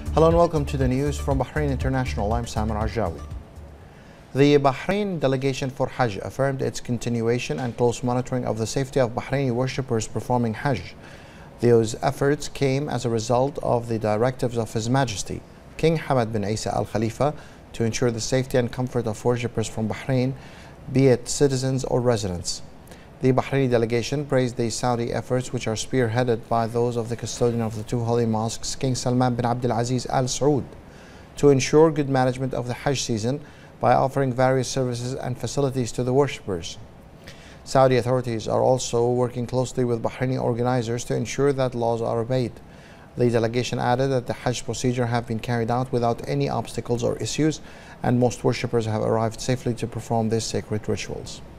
Hello and welcome to the news from Bahrain International. I'm Samir Ajawi. The Bahrain delegation for Hajj affirmed its continuation and close monitoring of the safety of Bahraini worshippers performing Hajj. Those efforts came as a result of the directives of His Majesty, King Hamad bin Isa Al Khalifa, to ensure the safety and comfort of worshippers from Bahrain, be it citizens or residents. The Bahraini delegation praised the Saudi efforts, which are spearheaded by those of the custodian of the two holy mosques, King Salman bin Abdulaziz Al Saud, to ensure good management of the Hajj season by offering various services and facilities to the worshippers. Saudi authorities are also working closely with Bahraini organizers to ensure that laws are obeyed. The delegation added that the Hajj procedure have been carried out without any obstacles or issues, and most worshippers have arrived safely to perform these sacred rituals.